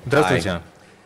Здравствуйте.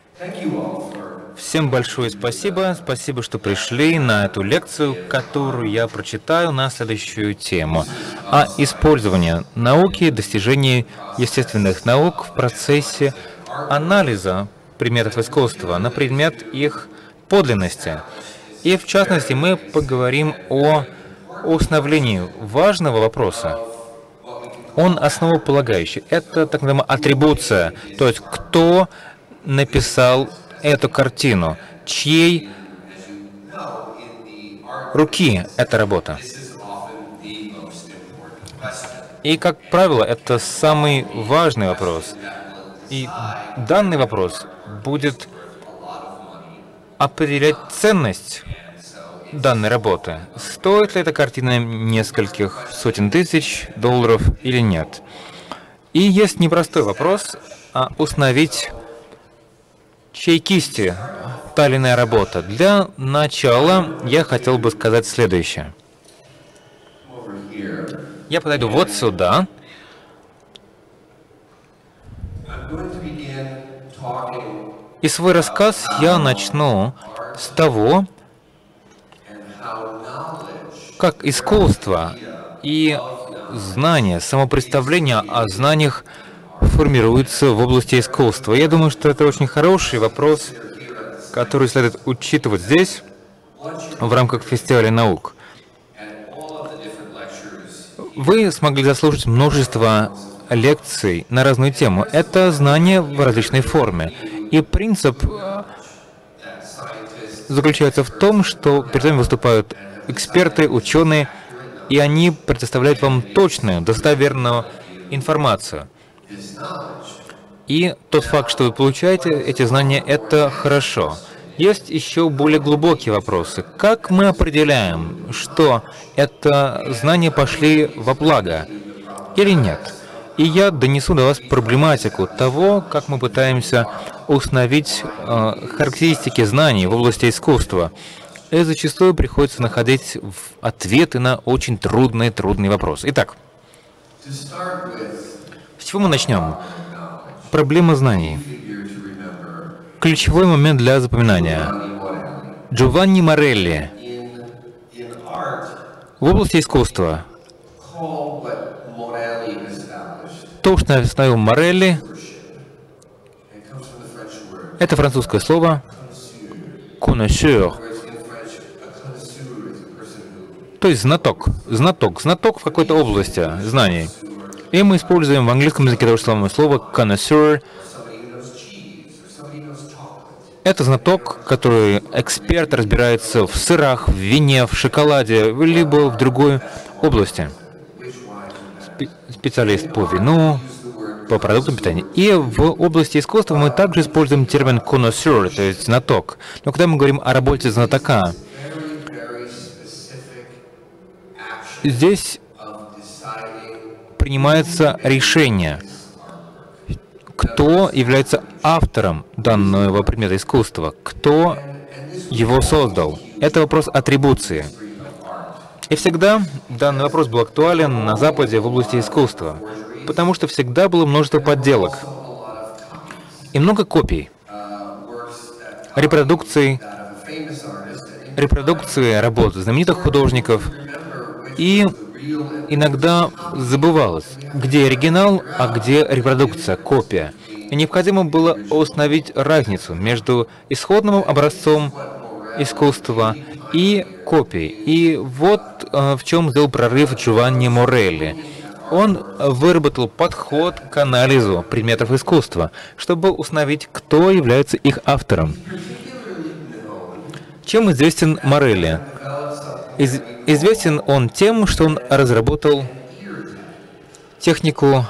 Всем большое спасибо. Спасибо, что пришли на эту лекцию, которую я прочитаю на следующую тему. О использовании науки, достижении естественных наук в процессе анализа предметов искусства на предмет их подлинности. И в частности мы поговорим о установлении важного вопроса. Он основополагающий. Это так называемая атрибуция, то есть кто написал эту картину, чьей руки эта работа. И, как правило, это самый важный вопрос. И данный вопрос будет определять ценность данной работы. Стоит ли эта картина нескольких сотен тысяч долларов или нет? И есть непростой вопрос, а установить, чьей кисти та или иная работа. Для начала я хотел бы сказать следующее. Я подойду вот сюда. И свой рассказ я начну с того, как искусство и знание, самопредставление о знаниях формируется в области искусства. Я думаю, что это очень хороший вопрос, который следует учитывать здесь, в рамках фестиваля наук. Вы смогли заслушать множество лекций на разную тему. Это знание в различной форме. И принцип заключается в том, что перед вами выступают эксперты, ученые, и они предоставляют вам точную, достоверную информацию. И тот факт, что вы получаете эти знания, это хорошо. Есть еще более глубокие вопросы. Как мы определяем, что это знания пошли во благо или нет? И я донесу до вас проблематику того, как мы пытаемся установить характеристики знаний в области искусства. И зачастую приходится находить ответы на очень трудные вопросы. Итак, с чего мы начнем? Проблема знаний. Ключевой момент для запоминания. Джованни Морелли. В области искусства то, что установил Морелли, это французское слово «connoisseur», то есть знаток в какой-то области знаний. И мы используем в английском языке то же самое слово «connoisseur». Это знаток, который эксперт, разбирается в сырах, в вине, в шоколаде, либо в другой области. Специалист по вину, по продуктам питания. И в области искусства мы также используем термин connoisseur, то есть знаток. Но когда мы говорим о работе знатока, здесь принимается решение, кто является автором данного предмета искусства, кто его создал. Это вопрос атрибуции. И всегда данный вопрос был актуален на Западе в области искусства, потому что всегда было множество подделок и много копий, репродукций работ знаменитых художников, и иногда забывалось, где оригинал, а где репродукция, копия. И необходимо было установить разницу между исходным образцом искусства и копией. И вот в чем сделал прорыв Джованни Морелли. Он выработал подход к анализу предметов искусства, чтобы установить, кто является их автором. Чем известен Морелли? Известен он тем, что он разработал технику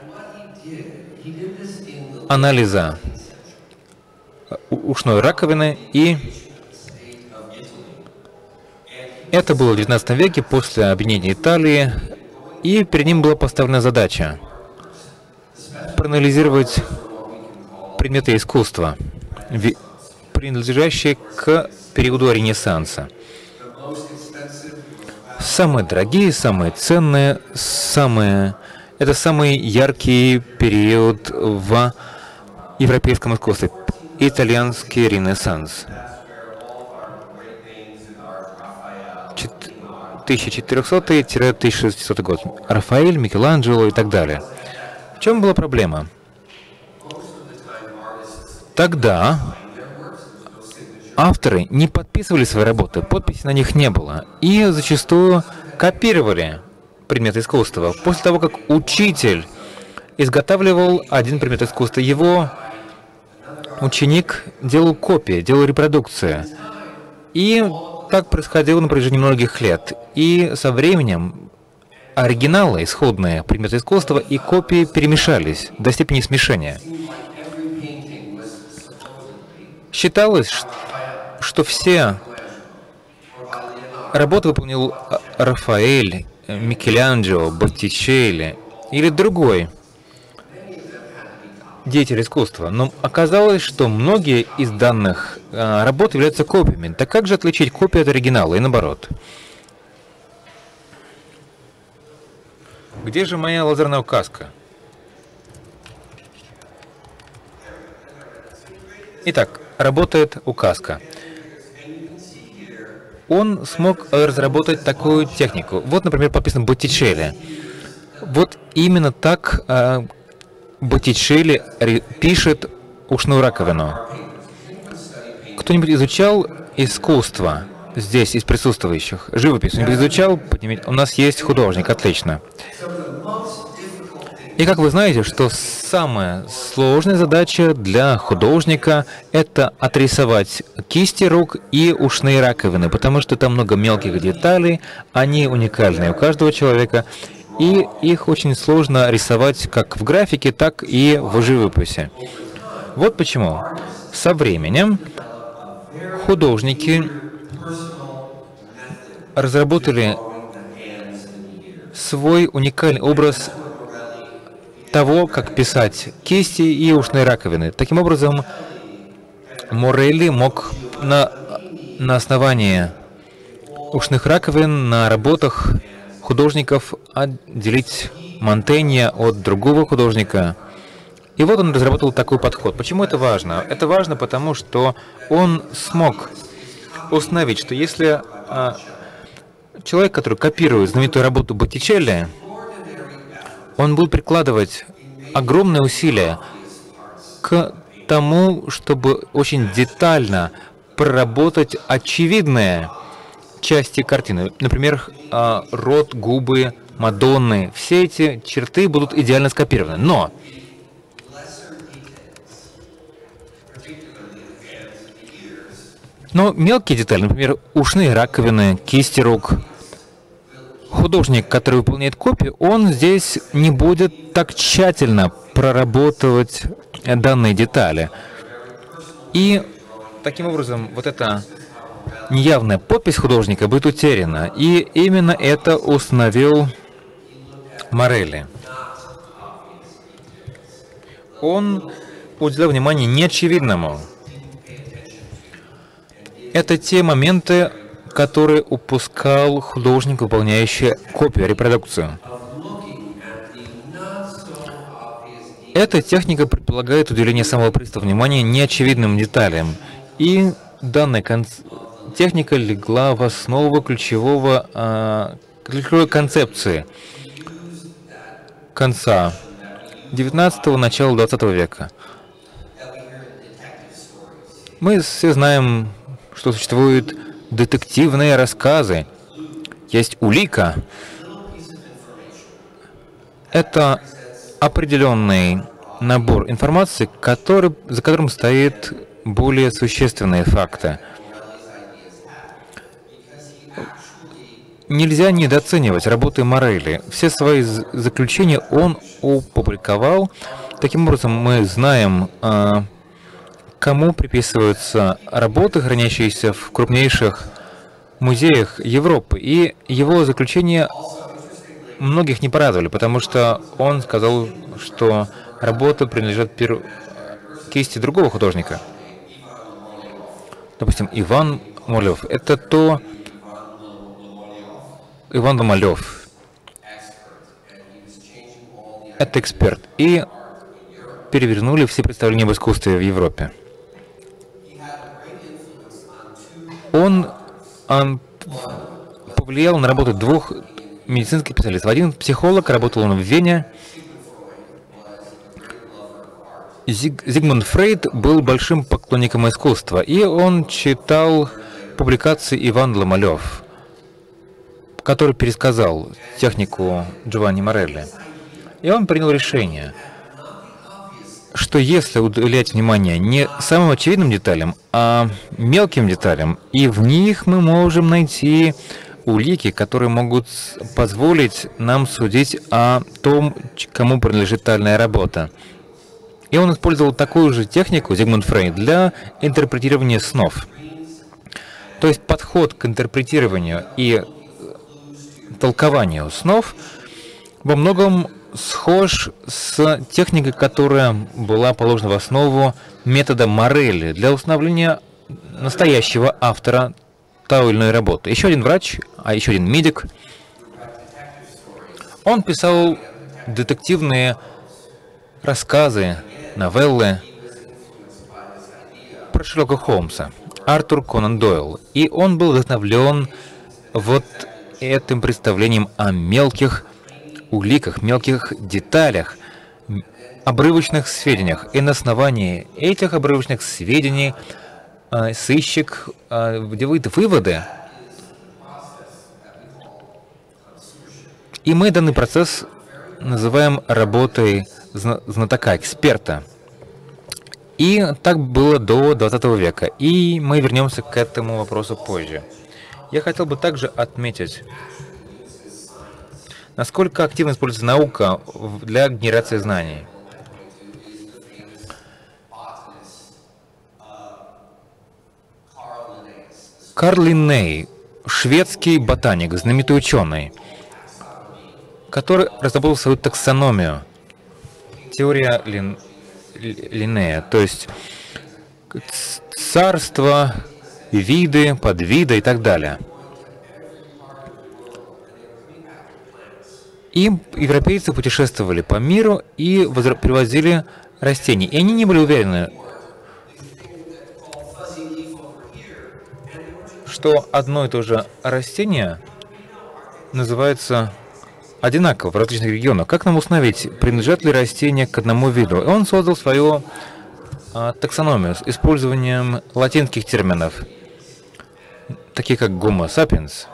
анализа ушной раковины, и это было в XIX веке после объединения Италии, и перед ним была поставлена задача проанализировать предметы искусства, принадлежащие к периоду Ренессанса. Самые дорогие, самые ценные, это самый яркий период в европейском искусстве. Итальянский ренессанс. 1400-1600 год. Рафаэль, Микеланджело и так далее. В чем была проблема? Тогда авторы не подписывали свои работы, подписи на них не было. И зачастую копировали предметы искусства. После того, как учитель изготавливал один предмет искусства, его ученик делал копии, делал репродукции. И так происходило на протяжении многих лет. И со временем оригиналы, исходные предметы искусства и копии перемешались до степени смешения. Считалось, что все работы выполнил Рафаэль, Микеланджело, Боттичелли или другой деятель искусства. Но оказалось, что многие из данных работ являются копиями. Так как же отличить копию от оригинала и наоборот? Где же моя лазерная указка? Итак, работает указка. Он смог разработать такую технику. Вот, например, подписано Боттичелли. Вот именно так Боттичелли пишет ушную раковину. Кто-нибудь изучал искусство здесь, из присутствующих? Живопись кто-нибудь изучал? У нас есть художник, отлично. И как вы знаете, что самая сложная задача для художника — это отрисовать кисти рук и ушные раковины, потому что там много мелких деталей, они уникальны у каждого человека, и их очень сложно рисовать как в графике, так и в живописи. Вот почему со временем художники разработали свой уникальный образ того, как писать кисти и ушные раковины. Таким образом, Морелли мог на основании ушных раковин на работах художников отделить Монтенья от другого художника. И вот он разработал такой подход. Почему это важно? Это важно, потому что он смог установить, что если человек, который копирует знаменитую работу Боттичелли, он будет прикладывать огромные усилия к тому, чтобы очень детально проработать очевидные части картины. Например, рот, губы, Мадонны. Все эти черты будут идеально скопированы. Но мелкие детали, например, ушные раковины, кисти рук, художник, который выполняет копию, он здесь не будет так тщательно прорабатывать данные детали. И таким образом вот эта неявная подпись художника будет утеряна. И именно это установил Морелли. Он уделял внимание неочевидному. Это те моменты, которые упускал художник, выполняющий копию, репродукцию. Эта техника предполагает уделение самого пристального внимания неочевидным деталям. И данная техника легла в основу ключевой концепции конца XIX – начала XX века. Мы все знаем, что существуют детективные рассказы. Есть улика. Это определенный набор информации, за которым стоят более существенные факты. Нельзя недооценивать работы Морелли. Все свои заключения он опубликовал. Таким образом, мы знаем, кому приписываются работы, хранящиеся в крупнейших музеях Европы. И его заключения многих не порадовали, потому что он сказал, что работа принадлежит кисти другого художника. Допустим, Иван Малёв. Это то... Иван Малёв. Это эксперт. И перевернули все представления об искусстве в Европе. Он повлиял на работу двух медицинских специалистов. Один психолог, работал он в Вене. Зигмунд Фрейд был большим поклонником искусства, и он читал публикации Иван Ломалёв, который пересказал технику Джованни Морелли. И он принял решение, что если уделять внимание не самым очевидным деталям, а мелким деталям, и в них мы можем найти улики, которые могут позволить нам судить о том, кому принадлежит тайная работа. И он использовал такую же технику, Зигмунд Фрейд, для интерпретирования снов. То есть подход к интерпретированию и толкованию снов во многом схож с техникой, которая была положена в основу метода Морелли для установления настоящего автора той или иной работы. Еще один врач, а еще один медик. Он писал детективные рассказы, новеллы про Шерлока Холмса, Артур Конан Дойл. И он был вдохновлен вот этим представлением о мелких уликах, мелких деталях, обрывочных сведениях. И на основании этих обрывочных сведений сыщик делает выводы. И мы данный процесс называем работой знатока, эксперта. И так было до 20 века. И мы вернемся к этому вопросу позже. Я хотел бы также отметить, насколько активно используется наука для генерации знаний. Карл Линней, шведский ботаник, знаменитый ученый, который разработал свою таксономию, теория Линнея, то есть царство, виды, подвиды и так далее. И европейцы путешествовали по миру и привозили растения. И они не были уверены, что одно и то же растение называется одинаково в различных регионах. Как нам установить, принадлежат ли растения к одному виду? И он создал свою таксономию с использованием латинских терминов, таких как Homo sapiens.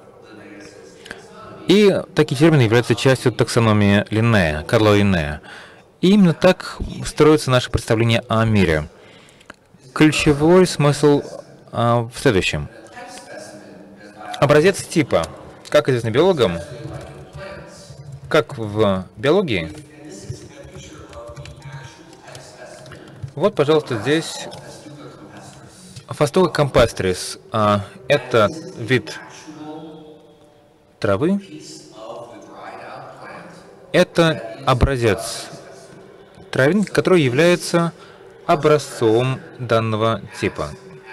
И такие термины являются частью таксономии Линнея, Карла Линнея. И именно так строится наше представление о мире. Ключевой смысл в следующем. Образец типа, как известно биологам, как в биологии. Вот, пожалуйста, здесь Фастога кампастрис. Это вид травы. Это образец травинки, который является образцом данного типа.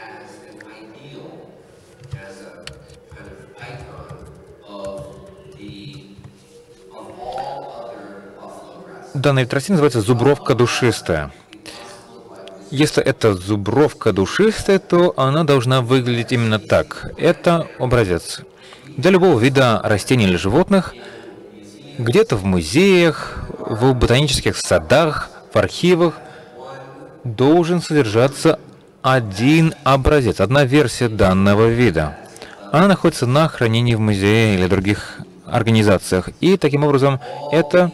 Данный вид растения называется зубровка душистая. Если это зубровка душистая, то она должна выглядеть именно так. Это образец. Для любого вида растений или животных, где-то в музеях, в ботанических садах, в архивах должен содержаться один образец, одна версия данного вида. Она находится на хранении в музее или других организациях. И таким образом это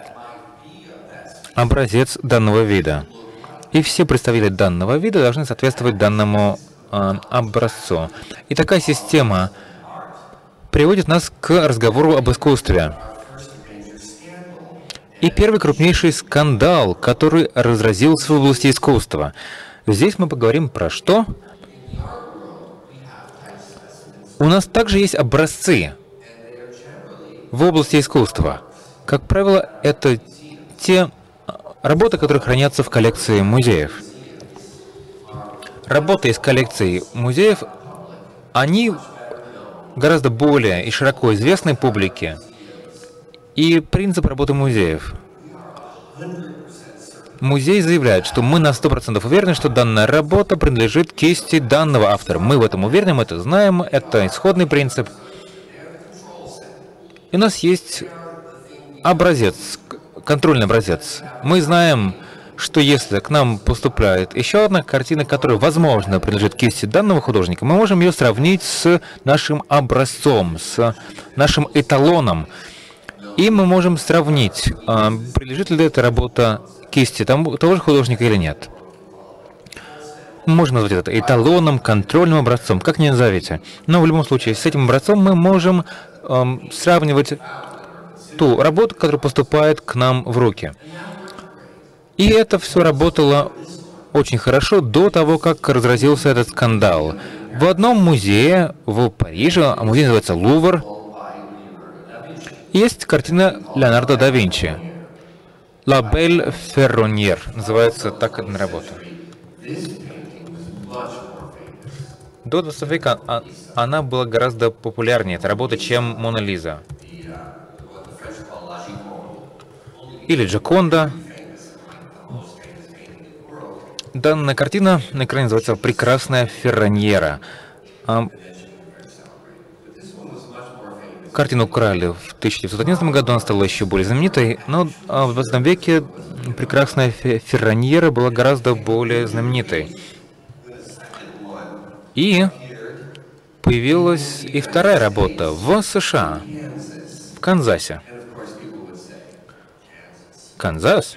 образец данного вида. И все представители данного вида должны соответствовать данному образцу. И такая система приводит нас к разговору об искусстве. И первый крупнейший скандал, который разразился в области искусства. Здесь мы поговорим про что? У нас также есть образцы в области искусства. Как правило, это те работы, которые хранятся в коллекции музеев. Работы из коллекций музеев, они гораздо более и широко известны публике. И принцип работы музеев. Музей заявляет, что мы на 100% уверены, что данная работа принадлежит кисти данного автора. Мы в этом уверены, мы это знаем, это исходный принцип. И у нас есть образец, контрольный образец. Мы знаем, что если к нам поступает еще одна картина, которая, возможно, принадлежит кисти данного художника, мы можем ее сравнить с нашим образцом, с нашим эталоном. И мы можем сравнить, принадлежит ли эта работа кисти того же художника или нет. Мы можем назвать это эталоном, контрольным образцом, как ни назовите. Но в любом случае, с этим образцом мы можем сравнивать ту работу, которая поступает к нам в руки. И это все работало очень хорошо до того, как разразился этот скандал. В одном музее в Париже, музей называется Лувр, есть картина Леонардо да Винчи. «La Belle Ferronnière» называется так одна работа. До 20 века она была гораздо популярнее, эта работа, чем «Мона Лиза». Или «Джоконда». Данная картина на экране называется «Прекрасная Ферроньера». Картину украли в 1911 году, она стала еще более знаменитой, но в 20 веке «Прекрасная Ферроньера» была гораздо более знаменитой. И появилась и вторая работа в США, в Канзасе. Канзас?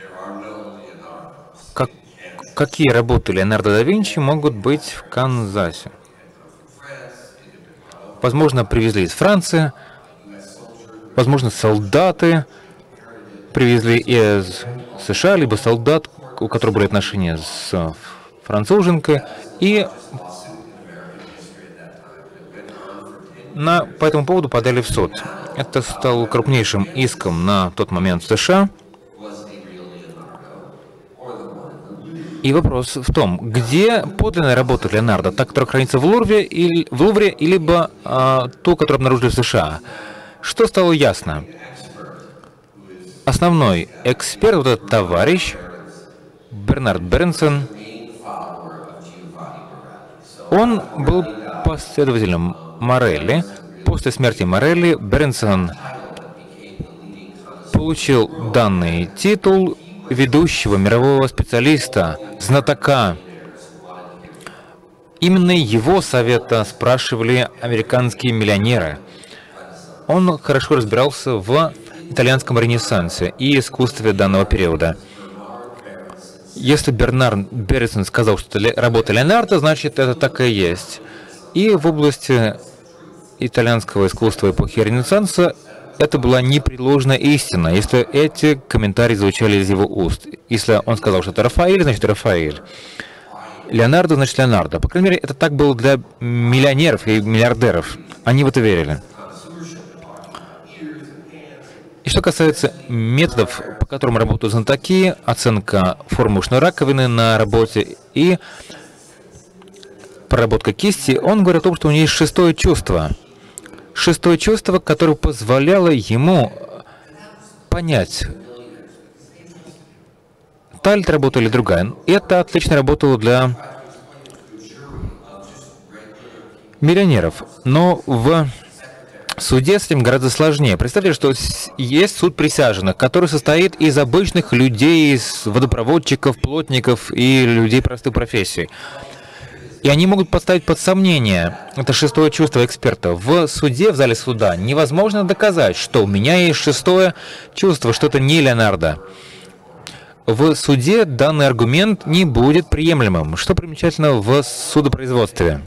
Какие работы Леонардо да Винчи могут быть в Канзасе? Возможно, привезли из Франции, возможно, солдаты привезли из США, либо солдат, у которых были отношения с француженкой, и по этому поводу подали в суд. Это стало крупнейшим иском на тот момент в США. И вопрос в том, где подлинная работа Леонардо, та, которая хранится в Лувре, либо ту, которую обнаружили в США. Что стало ясно? Основной эксперт, вот этот товарищ, Бернард Бернсон, он был последователем Морелли. После смерти Морелли Бернсон получил данный титул ведущего мирового специалиста, знатока. Именно его совета спрашивали американские миллионеры. Он хорошо разбирался в итальянском ренессансе и искусстве данного периода. Если Бернард Бернсон сказал, что это работа Леонардо, значит, это так и есть. И в области итальянского искусства эпохи Ренессанса это была непреложная истина, если эти комментарии звучали из его уст. Если он сказал, что это Рафаэль, значит Рафаэль. Леонардо, значит Леонардо. По крайней мере, это так было для миллионеров и миллиардеров. Они в это верили. И что касается методов, по которым работают знатоки, оценка формы ушной раковины на работе и проработка кисти, он говорит о том, что у него есть шестое чувство. Шестое чувство, которое позволяло ему понять, та ли работа или другая. Это отлично работало для миллионеров. Но в суде с этим гораздо сложнее. Представьте, что есть суд присяжных, который состоит из обычных людей, из водопроводчиков, плотников и людей простых профессий. И они могут поставить под сомнение это шестое чувство эксперта. В суде, в зале суда, невозможно доказать, что у меня есть шестое чувство, что это не Леонардо. В суде данный аргумент не будет приемлемым, что примечательно в судопроизводстве.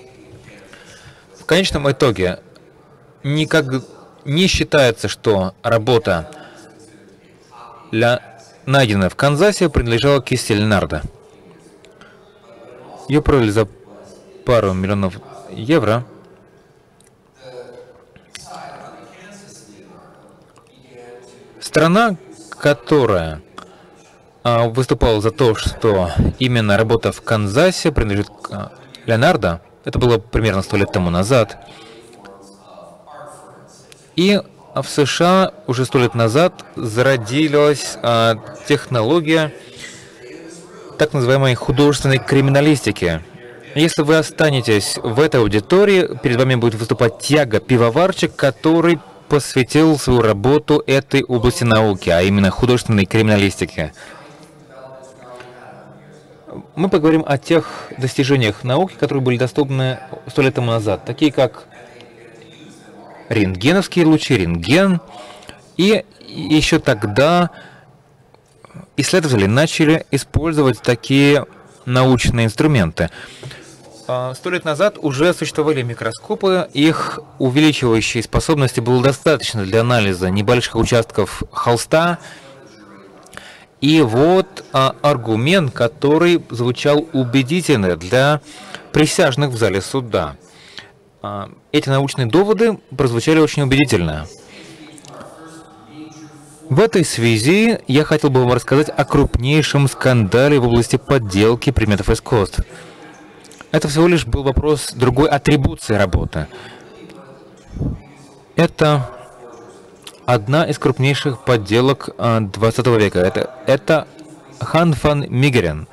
В конечном итоге никак не считается, что работа, найденная в Канзасе, принадлежала кисти Леонардо. Ее продали за пару миллионов евро. Страна, которая выступала за то, что именно работа в Канзасе принадлежит Леонардо, это было примерно 100 лет тому назад. И в США уже 100 лет назад зародилась технология так называемой художественной криминалистики. Если вы останетесь в этой аудитории, перед вами будет выступать Тьяго Пивоварчик, который посвятил свою работу этой области науки, а именно художественной криминалистике. Мы поговорим о тех достижениях науки, которые были доступны 100 лет тому назад, такие как рентгеновские лучи, рентген. И еще тогда исследователи начали использовать такие научные инструменты. 100 лет назад уже существовали микроскопы, их увеличивающей способности было достаточно для анализа небольших участков холста. И вот аргумент, который звучал убедительно для присяжных в зале суда. Эти научные доводы прозвучали очень убедительно. В этой связи я хотел бы вам рассказать о крупнейшем скандале в области подделки предметов искусств. Это всего лишь был вопрос другой атрибуции работы. Это одна из крупнейших подделок 20 века. Это Хан ван Мегерен.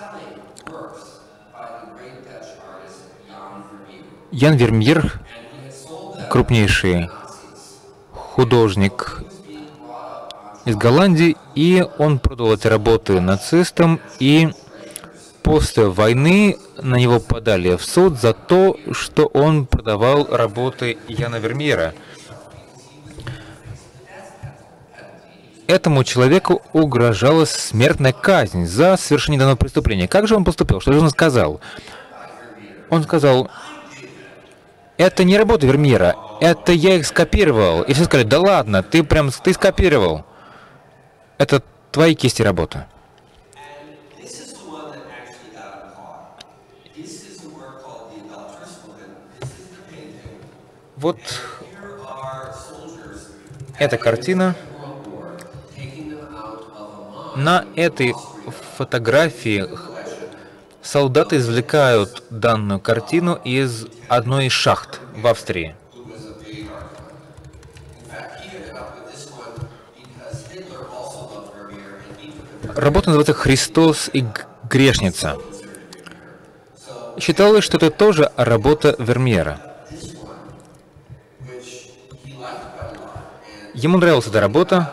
Ян Вермеер, крупнейший художник из Голландии, и он продал эти работы нацистам, и после войны на него подали в суд за то, что он продавал работы Яна Вермеера. Этому человеку угрожала смертная казнь за совершение данного преступления. Как же он поступил? Что же он сказал? Он сказал: это не работа Вермеера, это я их скопировал. И все сказали: да ладно, ты скопировал. Это твои кисти работы. Вот эта картина. На этой фотографии солдаты извлекают данную картину из одной из шахт в Австрии. Работа называется «Христос и грешница». Считалось, что это тоже работа Вермеера. Ему нравилась эта работа.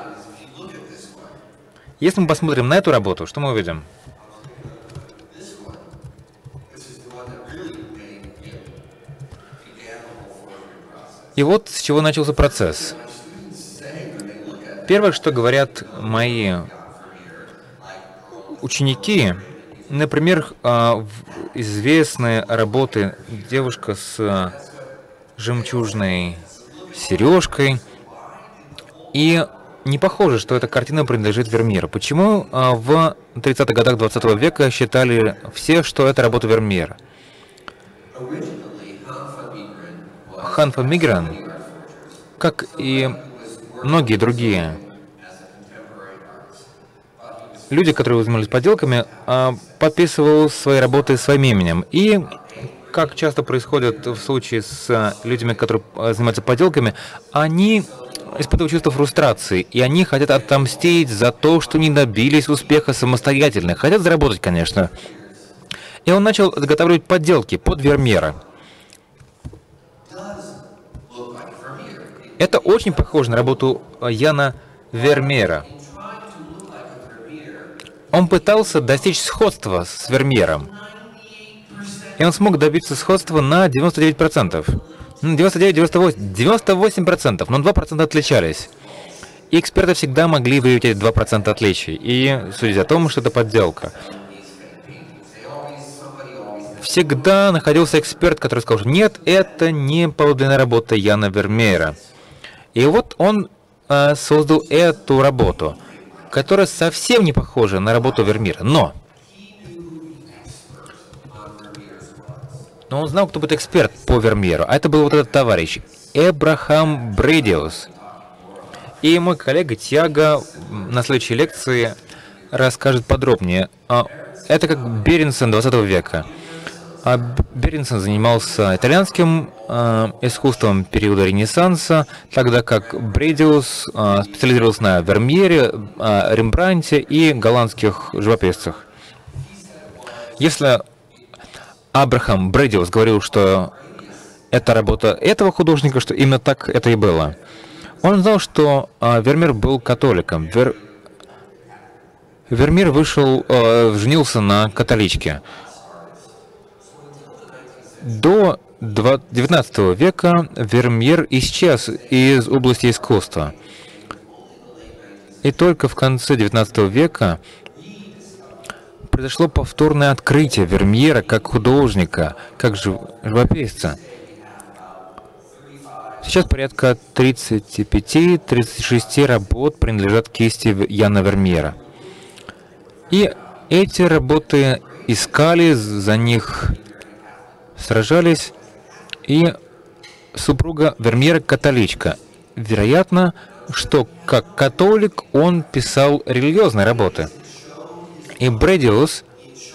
Если мы посмотрим на эту работу, что мы увидим? И вот с чего начался процесс. Первое, что говорят мои ученики, например, известные работы «Девушка с жемчужной сережкой», и не похоже, что эта картина принадлежит Вермееру. Почему в 30-х годах 20 века считали все, что это работа Вермеера? Хан ван Мегерен, как и многие другие люди, которые занимались подделками, подписывал свои работы своим именем. И, как часто происходит в случае с людьми, которые занимаются подделками, они испытывают чувство фрустрации, и они хотят отомстить за то, что не добились успеха самостоятельно. Хотят заработать, конечно. И он начал изготавливать подделки под Вермеера. Это очень похоже на работу Яна Вермеера. Он пытался достичь сходства с Вермеером. И он смог добиться сходства на 99%. 98%, но 2% отличались. И эксперты всегда могли выявить эти 2% отличий и судить о том, что это подделка. Всегда находился эксперт, который сказал: нет, это не подлинная работа Яна Вермеера. И вот он создал эту работу, которая совсем не похожа на работу Вермеера. Но он знал, кто будет эксперт по Вермееру. А это был вот этот товарищ, Эбрахам Бредиус. И мой коллега Тьяго на следующей лекции расскажет подробнее. Это как Беренсон 20 века. Беренсон занимался итальянским искусством периода Ренессанса, тогда как Бредиус специализировался на Вермеере, Рембрандте и голландских живописцах. Если Абрахам Брэдиус говорил, что это работа этого художника, что именно так это и было. Он знал, что Вермеер был католиком. Вермеер женился на католичке. До XIX века Вермеер исчез из области искусства. И только в конце XIX века произошло повторное открытие Вермеера как художника, как живописца. Сейчас порядка 35-36 работ принадлежат кисти Яна Вермеера. И эти работы искали, за них сражались, и супруга Вермеера католичка. Вероятно, что как католик он писал религиозные работы. И Брэдиус,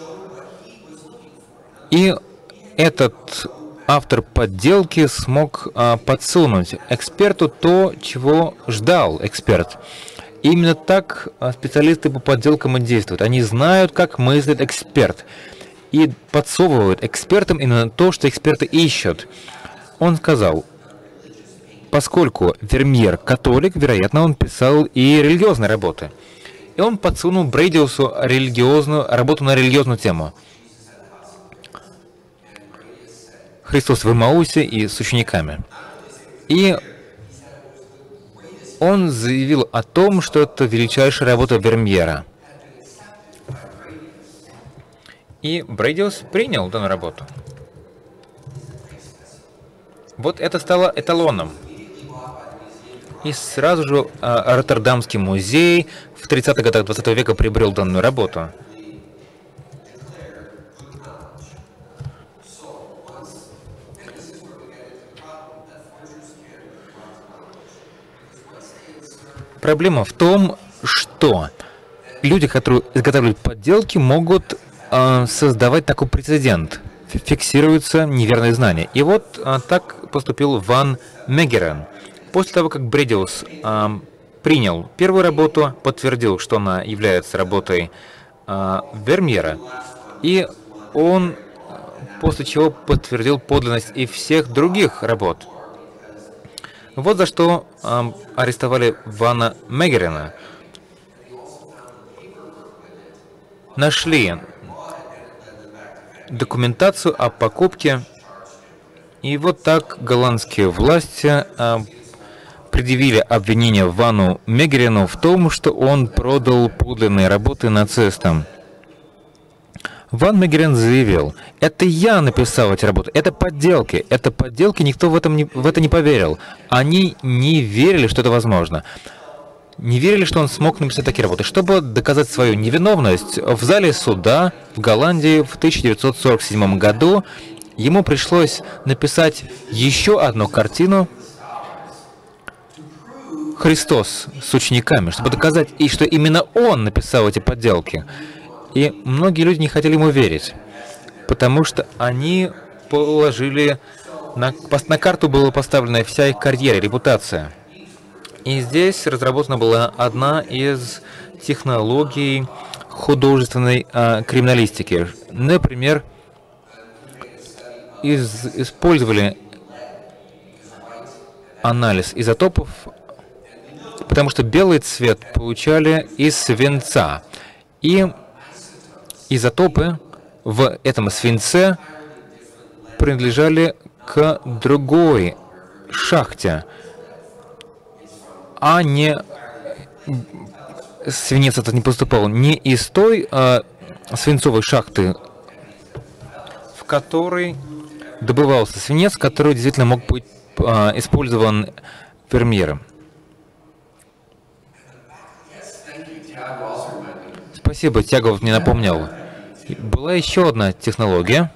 и этот автор подделки смог подсунуть эксперту то, чего ждал эксперт. И именно так специалисты по подделкам и действуют. Они знают, как мыслит эксперт, и подсовывают экспертам именно то, что эксперты ищут. Он сказал, поскольку Вермеер католик, вероятно, он писал и религиозные работы. И он подсунул Брэдиусу работу на религиозную тему. Христос в Эмаусе и с учениками. И он заявил о том, что это величайшая работа Вермеера. И Брэдиус принял данную работу. Вот это стало эталоном. И сразу же Роттердамский музей в 30-х годах 20 века приобрел данную работу. Проблема в том, что люди, которые изготавливают подделки, могут создавать такой прецедент. Фиксируются неверные знания. И вот так поступил Ван Мегерен. После того, как Брэдиус принял первую работу, подтвердил, что она является работой Вермеера, и он после чего подтвердил подлинность и всех других работ. Вот за что арестовали Вана Мегерена. Нашли документацию о покупке, и вот так голландские власти предъявили обвинение Вану Мегерену в том, что он продал подлинные работы нацистам. Ван Мегерен заявил, это я написал эти работы, это подделки, никто в это не поверил. Они не верили, что это возможно. Не верили, что он смог написать такие работы. Чтобы доказать свою невиновность, в зале суда в Голландии в 1947 году ему пришлось написать еще одну картину «Христос с учениками», чтобы доказать, что именно он написал эти подделки. И многие люди не хотели ему верить, потому что они положили... На карту была поставлена вся их карьера, репутация. И здесь разработана была одна из технологий художественной криминалистики. Например, использовали анализ изотопов, потому что белый цвет получали из свинца. И изотопы в этом свинце принадлежали к другой шахте, а не свинец этот не поступал не из той свинцовой шахты, в которой добывался свинец, который действительно мог быть использован Вермеером. Спасибо, Тягов мне напомнил. Была еще одна технология.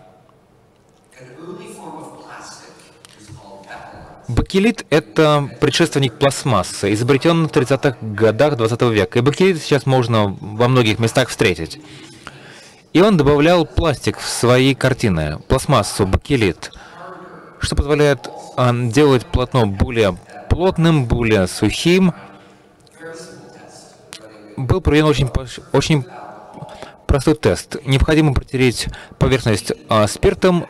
Бакелит — это предшественник пластмассы, изобретен в 30-х годах 20 века. И бакелит сейчас можно во многих местах встретить. И он добавлял пластик в свои картины, пластмассу, бакелит, что позволяет делать полотно более плотным, более сухим. Был проведен очень простой тест. Необходимо протереть поверхность спиртом,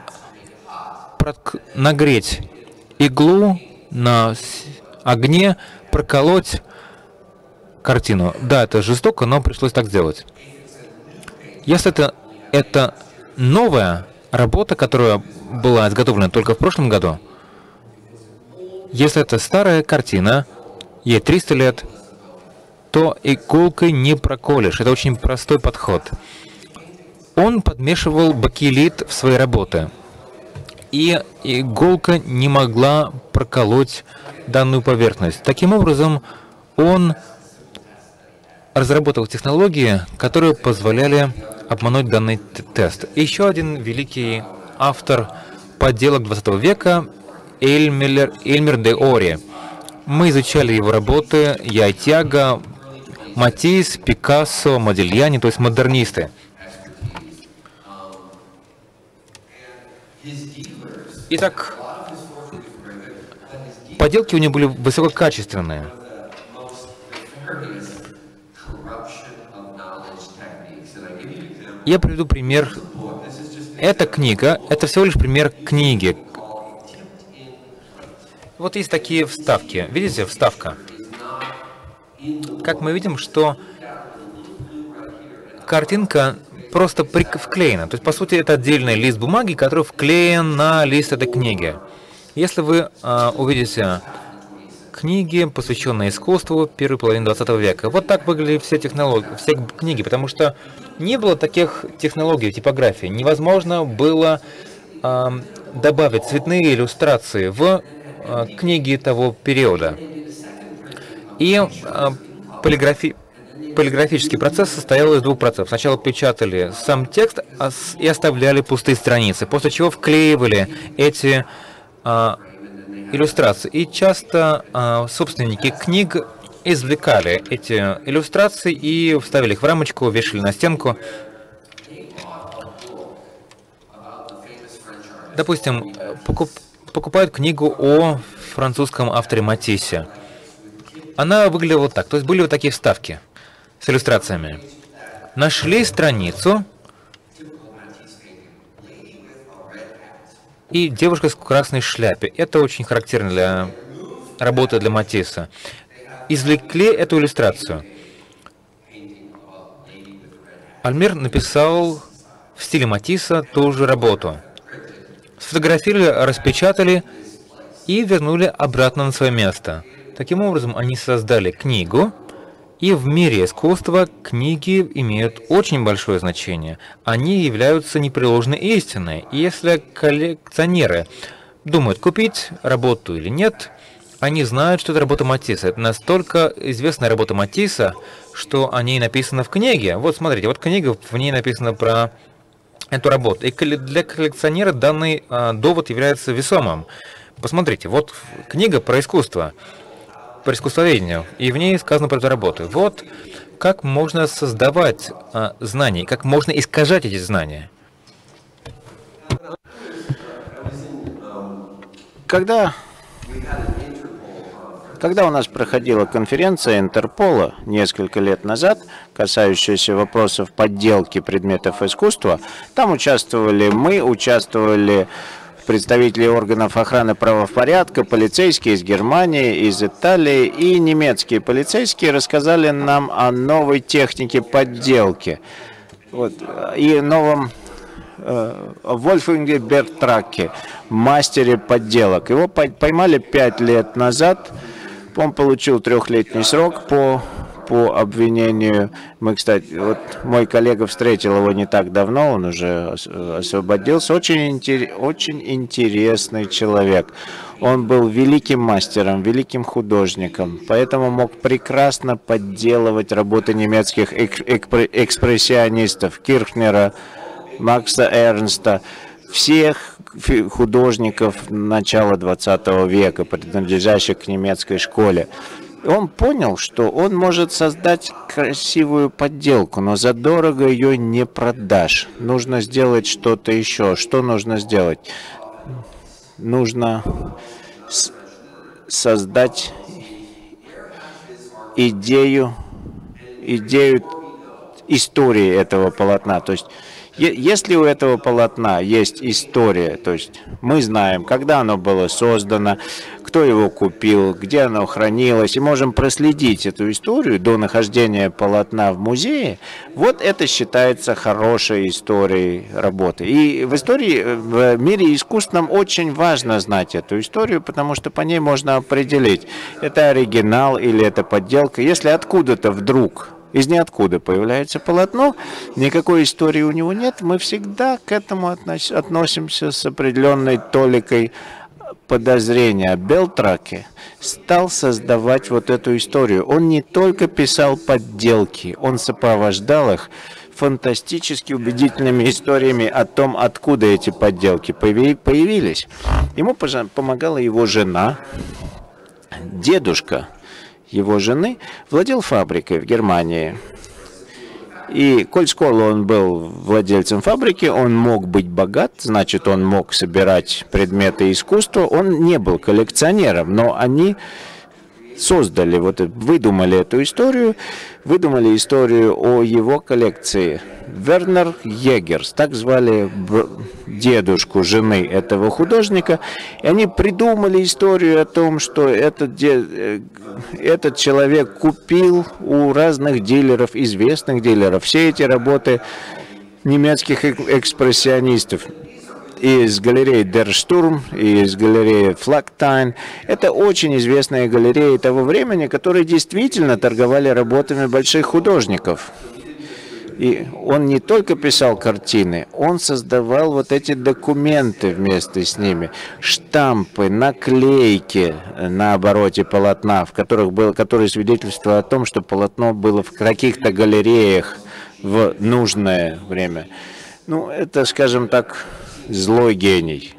нагреть иглу на огне, проколоть картину. Да, это жестоко, но пришлось так сделать. Если это новая работа, которая была изготовлена только в прошлом году, если это старая картина, ей 300 лет, то иголкой не проколешь. Это очень простой подход. Он подмешивал бакелит в свои работы, и иголка не могла проколоть данную поверхность. Таким образом, он разработал технологии, которые позволяли обмануть данный тест. Еще один великий автор подделок 20 века Эльмер де Ори. Мы изучали его работы, Тиаго, Матисс, Пикассо, Модильяни, то есть модернисты. Итак, поделки у него были высококачественные. Я приведу пример. Эта книга, это всего лишь пример книги. Вот есть такие вставки. Видите, вставка? Как мы видим, что картинка просто вклеена. То есть, по сути, это отдельный лист бумаги, который вклеен на лист этой книги. Если вы увидите книги, посвященные искусству первой половины 20 века, вот так выглядели все книги, потому что не было таких технологий в типографии. Невозможно было добавить цветные иллюстрации в книги того периода. И полиграфический процесс состоял из двух процессов. Сначала печатали сам текст и оставляли пустые страницы, после чего вклеивали эти иллюстрации. И часто собственники книг извлекали эти иллюстрации и вставили их в рамочку, вешали на стенку. Допустим, покупают книгу о французском авторе Матиссе. Она выглядела вот так. То есть были вот такие вставки с иллюстрациями. Нашли страницу, и девушка с красной шляпой. Это очень характерно для работы для Матисса. Извлекли эту иллюстрацию. Альмер написал в стиле Матисса ту же работу. Сфотографировали, распечатали и вернули обратно на свое место. Таким образом, они создали книгу, и в мире искусства книги имеют очень большое значение. Они являются непреложной истиной. И если коллекционеры думают, купить работу или нет, они знают, что это работа Матисса. Это настолько известная работа Матисса, что о ней написано в книге. Вот смотрите, вот книга, в ней написано про эту работу. И для коллекционера данный довод является весомым. Посмотрите, вот книга про искусство, про искусствоведение, и в ней сказано про эту работу. Вот как можно создавать знания, как можно искажать эти знания. Когда у нас проходила конференция Интерпола несколько лет назад, касающаяся вопросов подделки предметов искусства, там участвовали представители органов охраны правопорядка, полицейские из Германии, из Италии, и немецкие полицейские рассказали нам о новой технике подделки. Вот, и новом Вольфганге Бертраке, мастере подделок. Его поймали 5 лет назад. Он получил 3-летний срок по обвинению. Мы, кстати, вот мой коллега встретил его не так давно, он уже освободился. Очень интересный человек. Он был великим мастером, великим художником, поэтому мог прекрасно подделывать работы немецких экспрессионистов Кирхнера, Макса Эрнста, всех художников начала 20 века, принадлежащих к немецкой школе. Он понял, что он может создать красивую подделку, но задорого ее не продашь. Нужно сделать что-то еще. Что нужно сделать? Нужно создать идею истории этого полотна. То есть, если у этого полотна есть история, то есть мы знаем, когда оно было создано, кто его купил, где оно хранилось, и можем проследить эту историю до нахождения полотна в музее, вот это считается хорошей историей работы. И в мире искусств нам очень важно знать эту историю, потому что по ней можно определить, это оригинал или это подделка. Если откуда-то вдруг из ниоткуда появляется полотно, никакой истории у него нет, мы всегда к этому относимся с определенной толикой подозрения. Белтраке стал создавать вот эту историю. Он не только писал подделки, он сопровождал их фантастически убедительными историями о том, откуда эти подделки появились. Ему помогала его жена, дедушка его жены владел фабрикой в Германии. И коль скоро он был владельцем фабрики, он мог быть богат, значит, он мог собирать предметы искусства. Он не был коллекционером, но они выдумали эту историю, выдумали историю о его коллекции. Вернер Егерс, так звали дедушку жены этого художника, и они придумали историю о том, что этот человек купил у разных дилеров, известных дилеров, все эти работы немецких экспрессионистов. Из галереи Der Sturm, из галереи Flagtime. Это очень известные галереи того времени, которые действительно торговали работами больших художников. И он не только писал картины, он создавал вот эти документы вместе с ними, штампы, наклейки на обороте полотна, которые свидетельствовали о том, что полотно было в каких-то галереях в нужное время. Ну, это, скажем так, злой гений.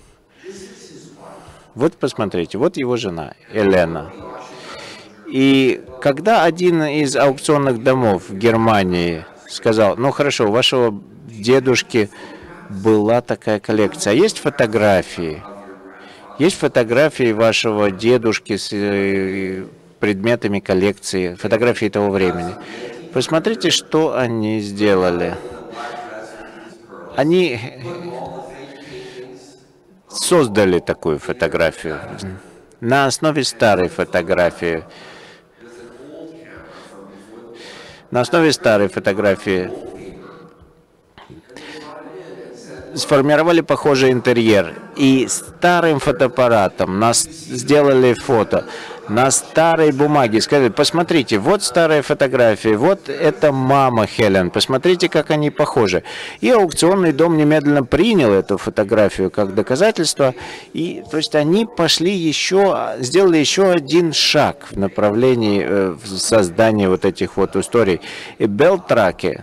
Вот посмотрите, вот его жена Елена. И когда один из аукционных домов в Германии сказал: ну хорошо, у вашего дедушки была такая коллекция, а есть фотографии? Есть фотографии вашего дедушки с предметами коллекции, фотографии того времени. Посмотрите, что они сделали. Они создали такую фотографию на основе старой фотографии. На основе старой фотографии сформировали похожий интерьер. И старым фотоаппаратом сделали фото на старой бумаге. Сказали: посмотрите, вот старая фотография, вот это мама Хелен, посмотрите, как они похожи. И аукционный дом немедленно принял эту фотографию как доказательство. И, то есть они сделали еще один шаг в направлении создания вот этих вот историй. И Белтраке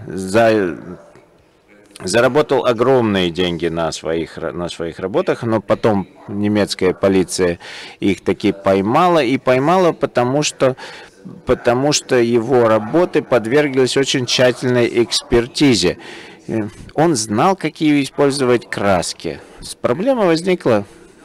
заработал огромные деньги на своих работах, но потом немецкая полиция их таки поймала. И поймала, потому что его работы подверглись очень тщательной экспертизе. Он знал, какие использовать краски. Проблема возникла.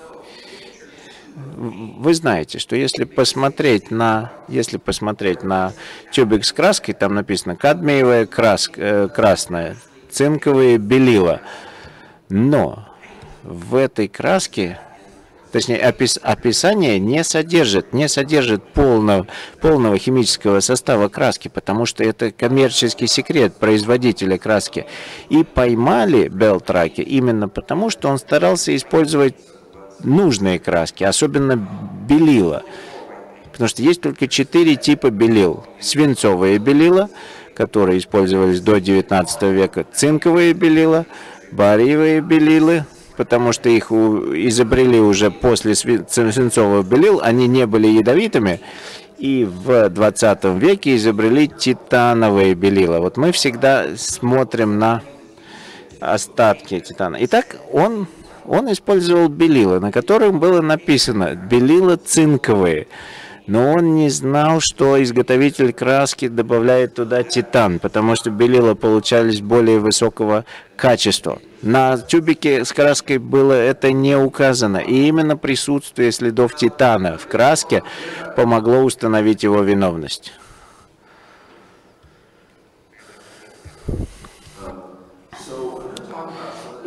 Вы знаете, что если посмотреть на тюбик с краской, там написано кадмиевая красная, цинковые белила. Но в этой краске, точнее, описание не содержит полного химического состава краски, потому что это коммерческий секрет производителя краски. И поймали Белтраке именно потому, что он старался использовать нужные краски, особенно белила. Потому что есть только 4 типа белил. Свинцовые белила, которые использовались до 19 века, цинковые белила, бариевые белилы, потому что их изобрели уже после свинцовых белил, они не были ядовитыми, и в 20 веке изобрели титановые белила. Вот мы всегда смотрим на остатки титана. Итак, он использовал белила, на которых было написано белила цинковые. Но он не знал, что изготовитель краски добавляет туда титан, потому что белила получались более высокого качества. На тюбике с краской было это не указано, и именно присутствие следов титана в краске помогло установить его виновность.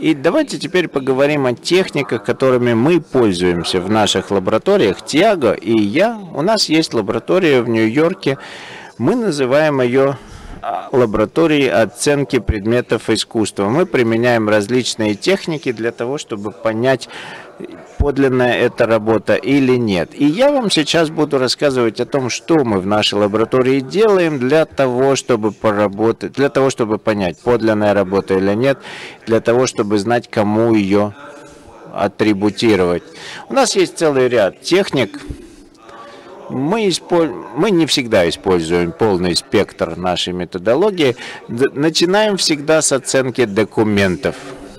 И давайте теперь поговорим о техниках, которыми мы пользуемся в наших лабораториях. Тиаго и я, у нас есть лаборатория в Нью-Йорке, мы называем ее лабораторией оценки предметов искусства. Мы применяем различные техники для того, чтобы понять, подлинная эта работа или нет. И я вам сейчас буду рассказывать о том, что мы в нашей лаборатории делаем для того, чтобы поработать, для того, чтобы понять, подлинная работа или нет, для того, чтобы знать, кому ее атрибутировать. У нас есть целый ряд техник. Мы не всегда используем полный спектр нашей методологии. Начинаем всегда с оценки документов.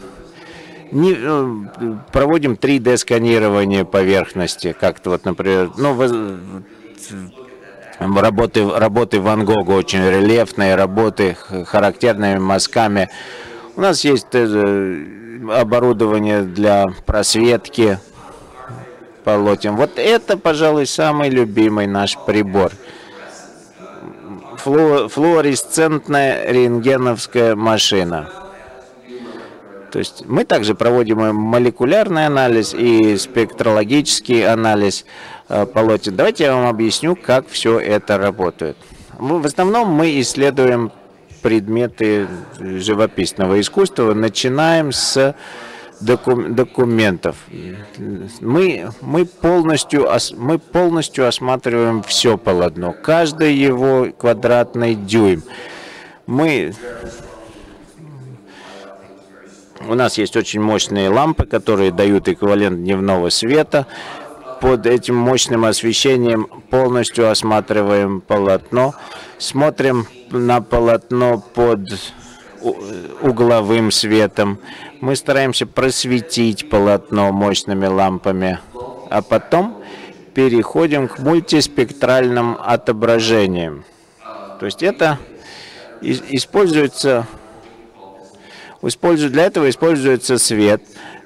Проводим 3D-сканирование поверхности, как-то вот, например, работы Ван Гога очень рельефные, работы характерными мазками. У нас есть оборудование для просветки полотен. Вот это, пожалуй, самый любимый наш прибор. Флуоресцентная рентгеновская машина. То есть мы также проводим молекулярный анализ и спектрологический анализ полотен. Давайте я вам объясню, как все это работает. В основном мы исследуем предметы живописного искусства. Начинаем с документов. Мы полностью осматриваем все полотно, каждый его квадратный дюйм. У нас есть очень мощные лампы, которые дают эквивалент дневного света. Под этим мощным освещением полностью осматриваем полотно, смотрим на полотно под угловым светом. Мы стараемся просветить полотно мощными лампами, а потом переходим к мультиспектральным отображениям. То есть это для этого используется свет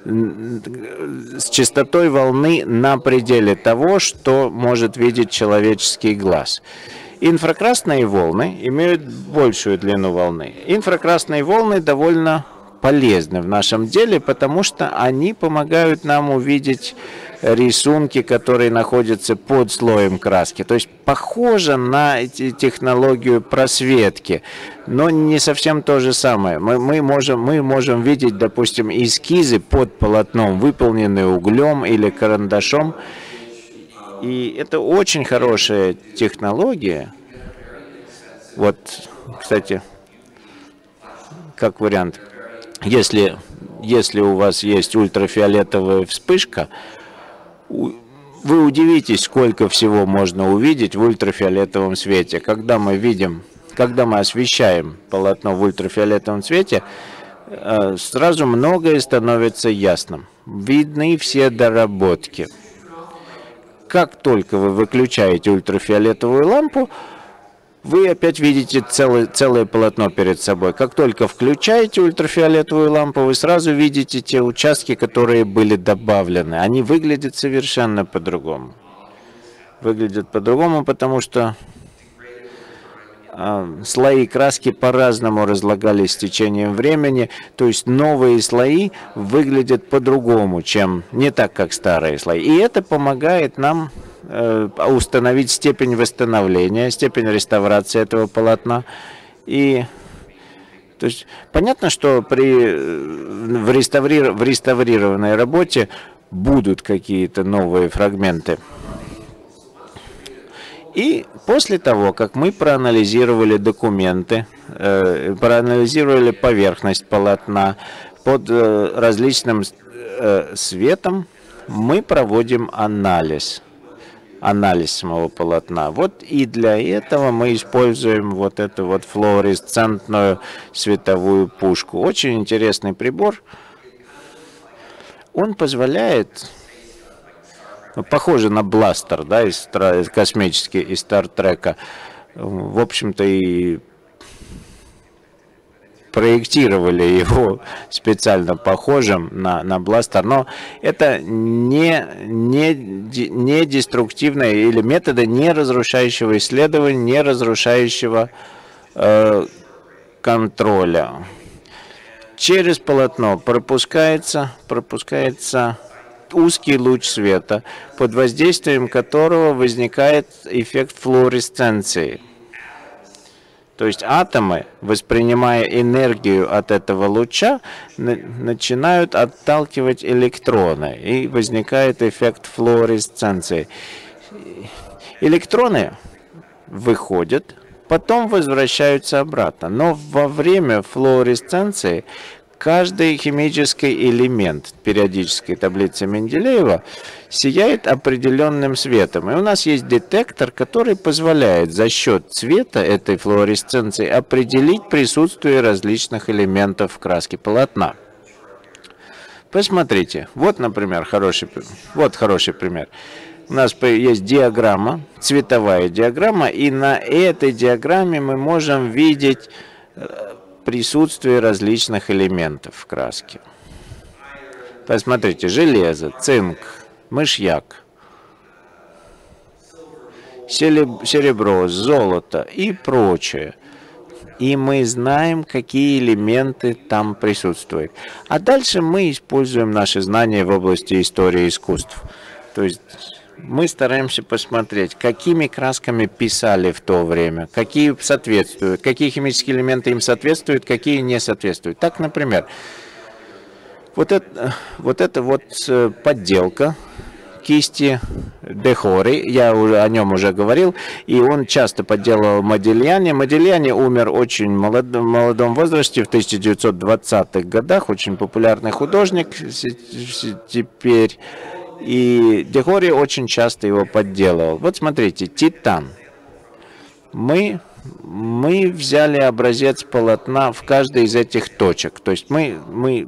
с частотой волны на пределе того, что может видеть человеческий глаз. Инфракрасные волны имеют большую длину волны. Инфракрасные волны довольно полезны в нашем деле, потому что они помогают нам увидеть рисунки, которые находятся под слоем краски. То есть похоже на технологию просветки, но не совсем то же самое. Мы можем видеть, допустим, эскизы под полотном, выполненные углем или карандашом. И это очень хорошая технология. Вот, кстати, как вариант, если у вас есть ультрафиолетовая вспышка, вы удивитесь, сколько всего можно увидеть в ультрафиолетовом свете. Когда мы освещаем полотно в ультрафиолетовом свете, сразу многое становится ясным. Видны все доработки. Как только вы выключаете ультрафиолетовую лампу, вы опять видите целое полотно перед собой. Как только включаете ультрафиолетовую лампу, вы сразу видите те участки, которые были добавлены. Они выглядят совершенно по-другому. Выглядят по-другому, потому что слои краски по-разному разлагались с течением времени. То есть новые слои выглядят по-другому, не так, как старые слои. И это помогает нам установить степень восстановления, степень реставрации этого полотна. И то есть понятно, что в реставрированной работе будут какие-то новые фрагменты. И после того, как мы проанализировали документы, проанализировали поверхность полотна под различным светом, мы проводим анализ самого полотна. Вот и для этого мы используем вот эту вот флуоресцентную световую пушку. Очень интересный прибор. Он позволяет, похоже на бластер, да, космический из Стартрека. В общем-то и проектировали его специально похожим на бластер, но это не деструктивное или методы не разрушающего исследования, не разрушающего контроля. через полотно пропускается узкий луч света, под воздействием которого возникает эффект флуоресценции. То есть атомы, воспринимая энергию от этого луча, начинают отталкивать электроны, и возникает эффект флуоресценции. Электроны выходят, потом возвращаются обратно. Но во время флуоресценции каждый химический элемент периодической таблицы Менделеева сияет определенным светом. И у нас есть детектор, который позволяет за счет цвета этой флуоресценции определить присутствие различных элементов в краске полотна. Посмотрите, вот, например, хороший пример. У нас есть диаграмма, цветовая диаграмма, и на этой диаграмме мы можем видеть присутствие различных элементов в краске. Посмотрите, железо, цинк, мышьяк, серебро, золото и прочее. И мы знаем, какие элементы там присутствуют. А дальше мы используем наши знания в области истории искусств. То есть мы стараемся посмотреть, какими красками писали в то время, какие соответствуют, какие химические элементы им соответствуют, какие не соответствуют. Так, например, вот это подделка кисти Дехори, я о нем уже говорил, и он часто подделывал Модильяне. Модильяне умер в очень молодом возрасте, в 1920-х годах, очень популярный художник теперь. И Дехори очень часто его подделывал. Вот смотрите, титан. Мы взяли образец полотна в каждой из этих точек. То есть мы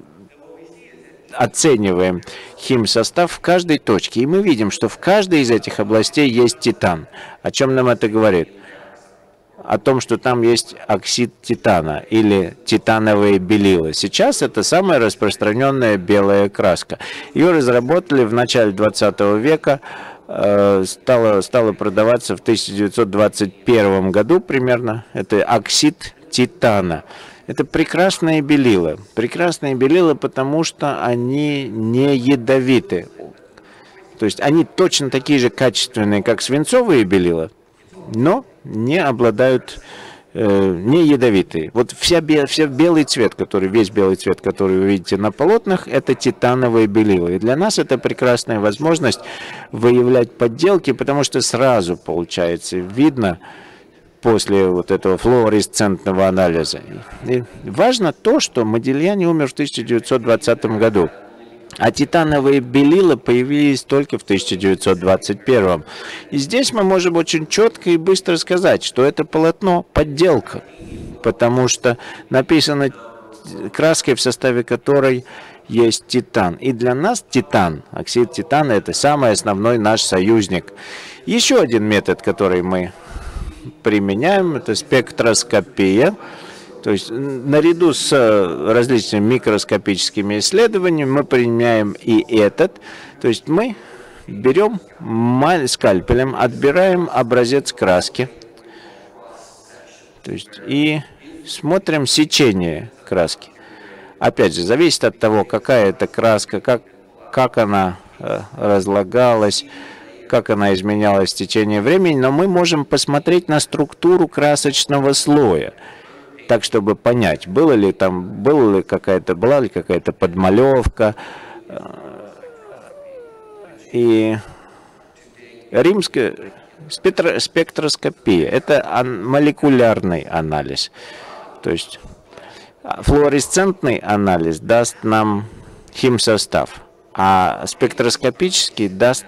оцениваем химсостав в каждой точке. И мы видим, что в каждой из этих областей есть титан. О чем нам это говорит? О том, что там есть оксид титана или титановые белила. Сейчас это самая распространенная белая краска. Ее разработали в начале 20 века, стало продаваться в 1921 году примерно. Это оксид титана. Это прекрасные белила. Прекрасные белила, потому что они не ядовиты. То есть они точно такие же качественные, как свинцовые белила, но не обладают, не ядовитые. Вот весь белый цвет, который вы видите на полотнах, это титановые белила. И для нас это прекрасная возможность выявлять подделки, потому что сразу, получается, видно после вот этого флуоресцентного анализа. И важно то, что Модильяне умер в 1920 году. А титановые белила появились только в 1921. И здесь мы можем очень четко и быстро сказать, что это полотно подделка, потому что написано краской, в составе которой есть титан. И для нас титан, оксид титана, это самый основной наш союзник. Еще один метод, который мы применяем, это спектроскопия. То есть наряду с различными микроскопическими исследованиями мы применяем и этот. То есть мы берем скальпелем, отбираем образец краски. То есть и смотрим сечение краски. Опять же, зависит от того, какая это краска, как она разлагалась, как она изменялась в течение времени. Но мы можем посмотреть на структуру красочного слоя. Так, чтобы понять, была ли какая-то подмалевка. И римская спектроскопия – это молекулярный анализ. То есть флуоресцентный анализ даст нам химсостав, а спектроскопический даст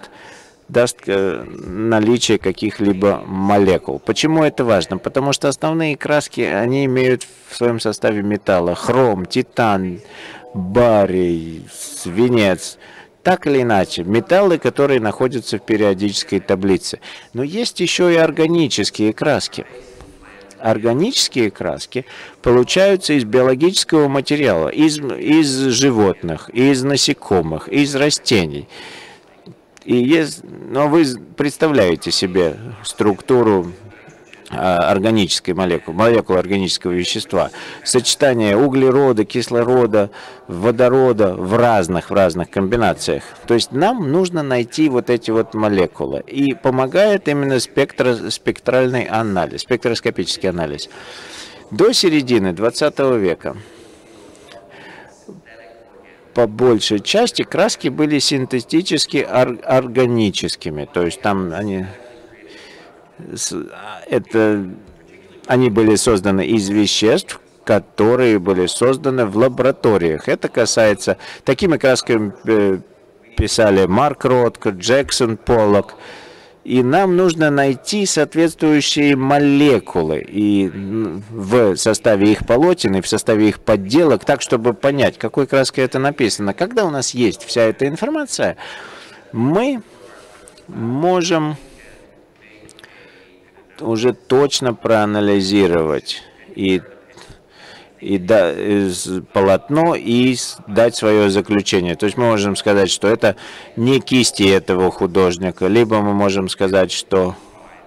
наличие каких-либо молекул. Почему это важно? Потому что основные краски, они имеют в своем составе металла. Хром, титан, барий, свинец. Так или иначе, металлы, которые находятся в периодической таблице. Но есть еще и органические краски. Органические краски получаются из биологического материала, из животных, из насекомых, из растений. Но вы представляете себе структуру органической молекулы органического вещества, сочетание углерода, кислорода, водорода в разных комбинациях. То есть нам нужно найти вот эти вот молекулы. И помогает именно спектральный анализ, спектроскопический анализ. До середины 20 века по большей части краски были синтетически органическими. То есть там они были созданы из веществ, которые были созданы в лабораториях. Это касается... Такими красками писали Марк Ротко, Джексон Поллок. И нам нужно найти соответствующие молекулы и в составе их полотен, и в составе их подделок, так, чтобы понять, какой краской это написано. Когда у нас есть вся эта информация, мы можем уже точно проанализировать полотно и дать свое заключение. То есть мы можем сказать, что это не кисти этого художника, либо мы можем сказать, что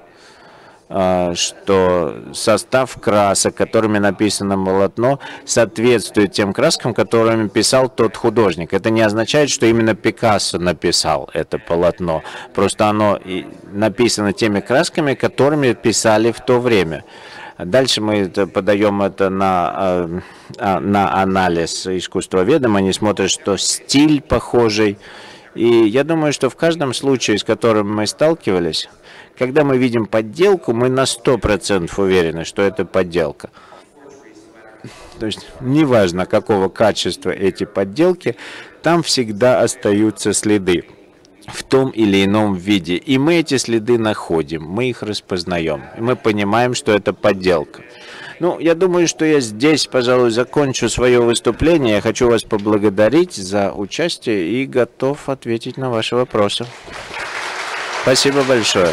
состав красок, которыми написано полотно, соответствует тем краскам, которыми писал тот художник. Это не означает, что именно Пикассо написал это полотно. Просто оно написано теми красками, которыми писали в то время. Дальше мы подаем это на анализ искусствоведам. Они смотрят, что стиль похожий. И я думаю, что в каждом случае, с которым мы сталкивались, когда мы видим подделку, мы на 100% уверены, что это подделка. То есть неважно, какого качества эти подделки, там всегда остаются следы в том или ином виде. И мы эти следы находим, мы их распознаем. И мы понимаем, что это подделка. Ну, я думаю, что я здесь, пожалуй, закончу свое выступление. Я хочу вас поблагодарить за участие и готов ответить на ваши вопросы. Спасибо большое.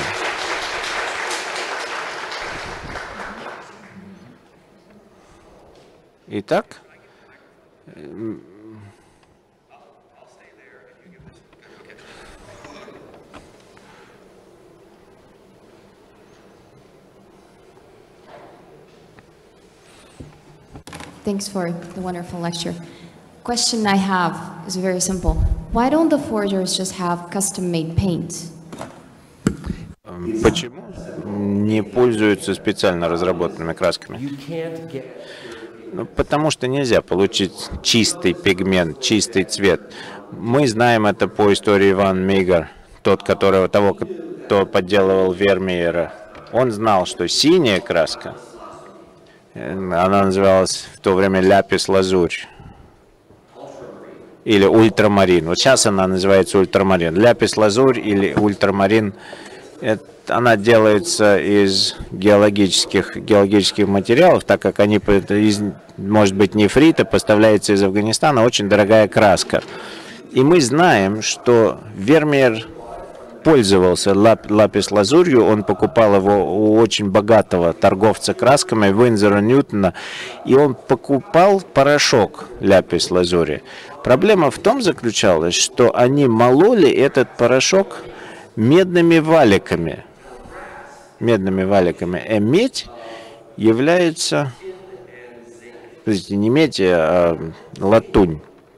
Итак, Thanks for the wonderful lecture. Question I have is very simple. Why don't the forgers just have custom-made paint? Почему не пользуются специально разработанными красками? Ну, потому что нельзя получить чистый пигмент, чистый цвет. Мы знаем это по истории Ван Мейгер, того, кто подделывал Вермеера. Он знал, что синяя краска, она называлась в то время ляпис-лазурь или ультрамарин. Вот сейчас она называется ультрамарин. Ляпис-лазурь или ультрамарин, она делается из геологических материалов, так как они, может быть, нефрита, поставляется из Афганистана, очень дорогая краска. И мы знаем, что Вермеер пользовался лапис-лазурью, он покупал его у очень богатого торговца красками Уинзера Ньютона, и он покупал порошок ляпис-лазури. Проблема в том заключалась, что они мололи этот порошок медными валиками. Медь является, подождите, не медь, а латунь.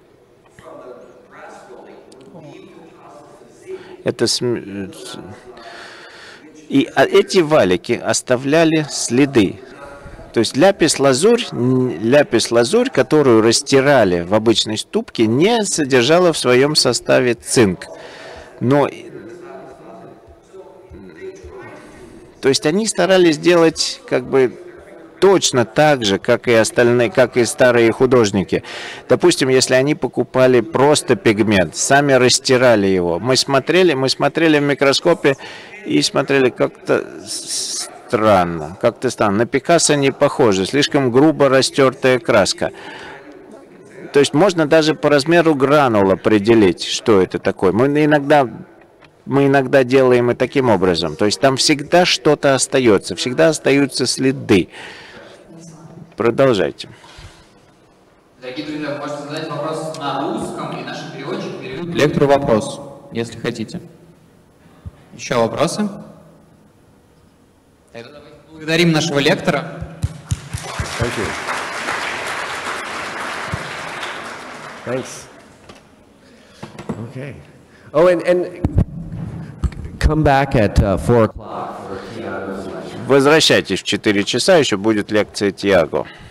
И эти валики оставляли следы. То есть ляпис-лазурь, которую растирали в обычной ступке, не содержала в своем составе цинк. То есть они старались делать как бы точно так же, как и остальные, как и старые художники. Допустим, если они покупали просто пигмент, сами растирали его. Мы смотрели в микроскопе и смотрели как-то странно. На Пикассо не похоже, слишком грубо растертая краска. То есть можно даже по размеру гранул определить, что это такое. Мы иногда делаем и таким образом. То есть там всегда что-то остается, всегда остаются следы. Продолжайте. Дорогие друзья, можете задать вопрос на русском, и наши переводчики переведут лектору вопрос, если хотите. Еще вопросы? Тогда давайте Благодарим нашего лектора. Thank you. Thanks. Okay. Oh, and come back at 4 o'clock for Tiago's lecture. Возвращайтесь в 4 часа, еще будет лекция Тиаго.